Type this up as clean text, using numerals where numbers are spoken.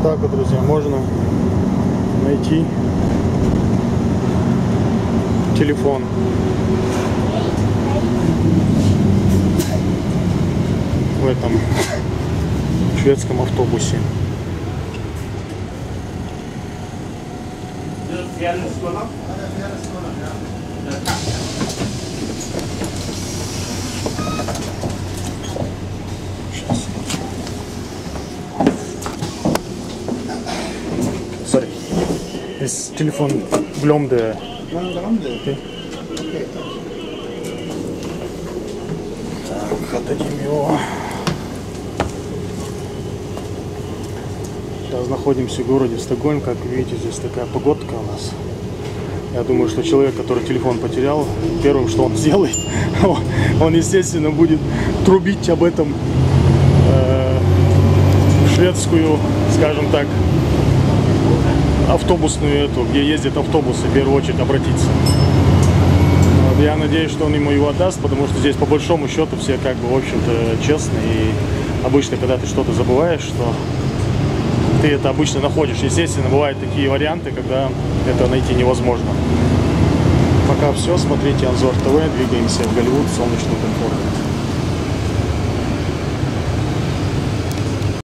так вот, друзья, можно найти телефон. В этом шведском автобусе. Sorry. Is телефон glömde. Okay. Так, отдадим его. Сейчас находимся в городе Стокгольм. Как видите, здесь такая погодка у нас. Я думаю, что человек, который телефон потерял, первым, что он сделает, он, естественно, будет трубить об этом шведскую, скажем так, автобусную эту, где ездят автобусы, в первую очередь обратиться. Вот, я надеюсь, что он ему его отдаст, потому что здесь по большому счету все как бы, в общем-то, честны. И обычно, когда ты что-то забываешь, что ты это обычно находишь. Естественно, бывают такие варианты, когда это найти невозможно. Пока все. Смотрите Анзор ТВ. Двигаемся в Голливуд, солнечный комфорт.